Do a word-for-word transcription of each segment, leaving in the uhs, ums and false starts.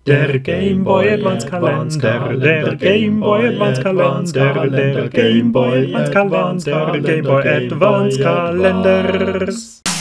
Der Game Boy Advance Kalender, der Game Boy Advance Kalender, der Game Boy Advance Kalender, Game Boy Advance Kalender.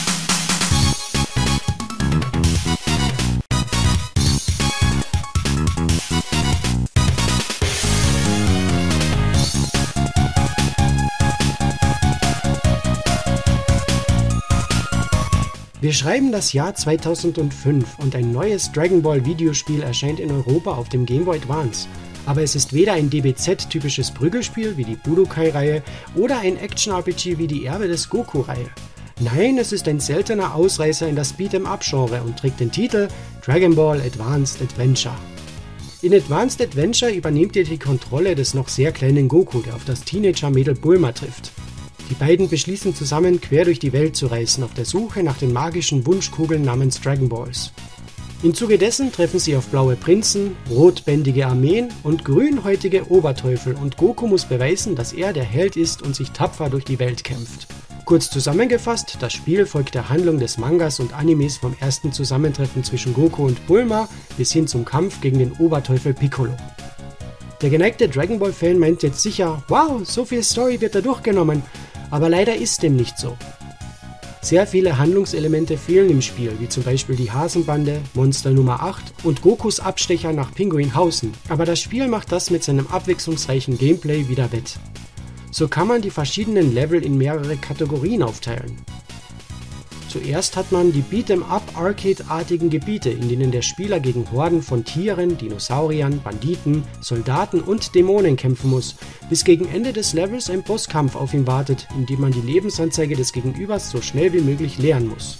Wir schreiben das Jahr zweitausendfünf und ein neues Dragon Ball Videospiel erscheint in Europa auf dem Game Boy Advance. Aber es ist weder ein D B Z-typisches Prügelspiel wie die Budokai-Reihe oder ein Action-R P G wie die Erbe des Goku-Reihe. Nein, es ist ein seltener Ausreißer in das Beat'em-up-Genre und trägt den Titel Dragon Ball Advanced Adventure. In Advanced Adventure übernehmt ihr die Kontrolle des noch sehr kleinen Goku, der auf das Teenager-Mädel Bulma trifft. Die beiden beschließen zusammen, quer durch die Welt zu reisen, auf der Suche nach den magischen Wunschkugeln namens Dragon Balls. Im Zuge dessen treffen sie auf blaue Prinzen, rotbändige Armeen und grünhäutige Oberteufel und Goku muss beweisen, dass er der Held ist und sich tapfer durch die Welt kämpft. Kurz zusammengefasst, das Spiel folgt der Handlung des Mangas und Animes vom ersten Zusammentreffen zwischen Goku und Bulma bis hin zum Kampf gegen den Oberteufel Piccolo. Der geneigte Dragon Ball Fan meint jetzt sicher, wow, so viel Story wird da durchgenommen. Aber leider ist dem nicht so. Sehr viele Handlungselemente fehlen im Spiel, wie zum Beispiel die Hasenbande, Monster Nummer acht und Gokus Abstecher nach Pinguinhausen, aber das Spiel macht das mit seinem abwechslungsreichen Gameplay wieder wett. So kann man die verschiedenen Level in mehrere Kategorien aufteilen. Zuerst hat man die Beat'em-up-Arcade-artigen Gebiete, in denen der Spieler gegen Horden von Tieren, Dinosauriern, Banditen, Soldaten und Dämonen kämpfen muss, bis gegen Ende des Levels ein Bosskampf auf ihn wartet, in dem man die Lebensanzeige des Gegenübers so schnell wie möglich leeren muss.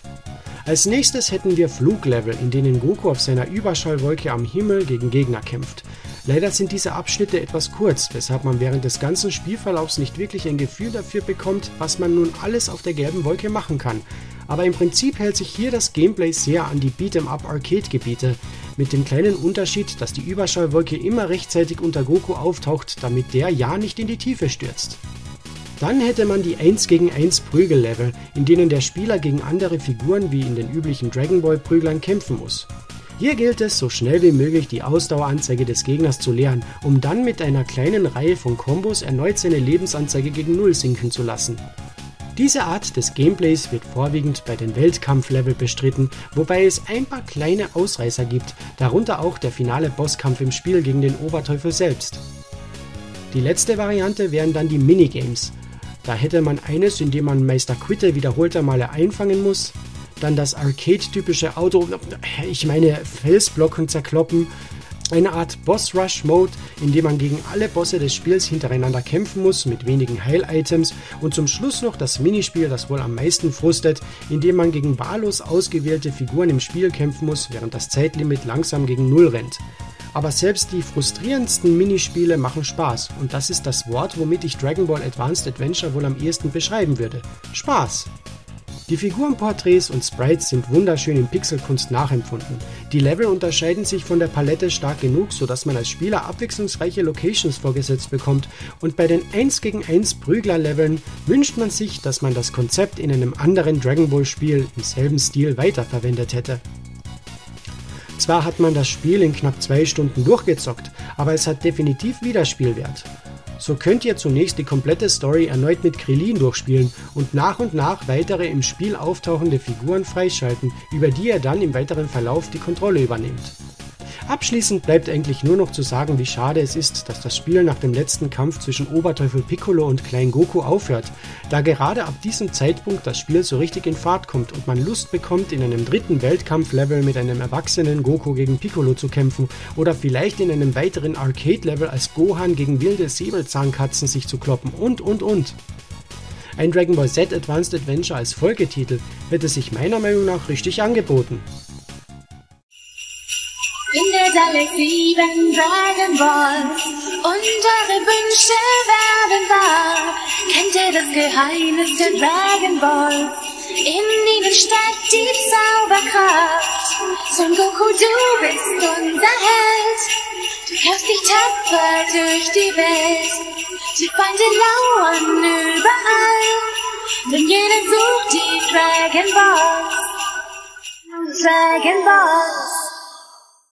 Als nächstes hätten wir Fluglevel, in denen Goku auf seiner Überschallwolke am Himmel gegen Gegner kämpft. Leider sind diese Abschnitte etwas kurz, weshalb man während des ganzen Spielverlaufs nicht wirklich ein Gefühl dafür bekommt, was man nun alles auf der gelben Wolke machen kann. Aber im Prinzip hält sich hier das Gameplay sehr an die Beat'em-up-Arcade-Gebiete, mit dem kleinen Unterschied, dass die Überschallwolke immer rechtzeitig unter Goku auftaucht, damit der ja nicht in die Tiefe stürzt. Dann hätte man die eins gegen eins Prügellevel, in denen der Spieler gegen andere Figuren wie in den üblichen Dragon Ball Prüglern kämpfen muss. Hier gilt es, so schnell wie möglich die Ausdaueranzeige des Gegners zu leeren, um dann mit einer kleinen Reihe von Kombos erneut seine Lebensanzeige gegen Null sinken zu lassen. Diese Art des Gameplays wird vorwiegend bei den Weltkampflevel bestritten, wobei es ein paar kleine Ausreißer gibt, darunter auch der finale Bosskampf im Spiel gegen den Oberteufel selbst. Die letzte Variante wären dann die Minigames. Da hätte man eines, in dem man Meister Quitte wiederholte Male einfangen muss, dann das Arcade-typische Auto, ich meine Felsblocken zerkloppen, eine Art Boss-Rush-Mode, in dem man gegen alle Bosse des Spiels hintereinander kämpfen muss mit wenigen Heil-Items und zum Schluss noch das Minispiel, das wohl am meisten frustet, in dem man gegen wahllos ausgewählte Figuren im Spiel kämpfen muss, während das Zeitlimit langsam gegen Null rennt. Aber selbst die frustrierendsten Minispiele machen Spaß und das ist das Wort, womit ich Dragon Ball Advanced Adventure wohl am ehesten beschreiben würde. Spaß! Die Figurenporträts und Sprites sind wunderschön in Pixelkunst nachempfunden. Die Level unterscheiden sich von der Palette stark genug, sodass man als Spieler abwechslungsreiche Locations vorgesetzt bekommt und bei den eins gegen eins Prügler-Leveln wünscht man sich, dass man das Konzept in einem anderen Dragon Ball Spiel im selben Stil weiterverwendet hätte. Zwar hat man das Spiel in knapp zwei Stunden durchgezockt, aber es hat definitiv Wiederspielwert. So könnt ihr zunächst die komplette Story erneut mit Krillin durchspielen und nach und nach weitere im Spiel auftauchende Figuren freischalten, über die ihr dann im weiteren Verlauf die Kontrolle übernehmt. Abschließend bleibt eigentlich nur noch zu sagen, wie schade es ist, dass das Spiel nach dem letzten Kampf zwischen Oberteufel Piccolo und Klein Goku aufhört, da gerade ab diesem Zeitpunkt das Spiel so richtig in Fahrt kommt und man Lust bekommt, in einem dritten Weltkampflevel mit einem erwachsenen Goku gegen Piccolo zu kämpfen oder vielleicht in einem weiteren Arcade-Level als Gohan gegen wilde Säbelzahnkatzen sich zu kloppen und und und. Ein Dragon Ball Z Advanced Adventure als Folgetitel hätte sich meiner Meinung nach richtig angeboten. In der Galaxie werden Dragon Balls und eure Wünsche werden wahr. Kennt ihr das Geheimnis der Dragon Balls? In ihnen steckt die Zauberkraft. Son Goku, du bist unser Held. Du kämpfst dich tapfer durch die Welt. Die Feinde lauern überall, denn jeder sucht die Dragon Balls. Dragon Balls.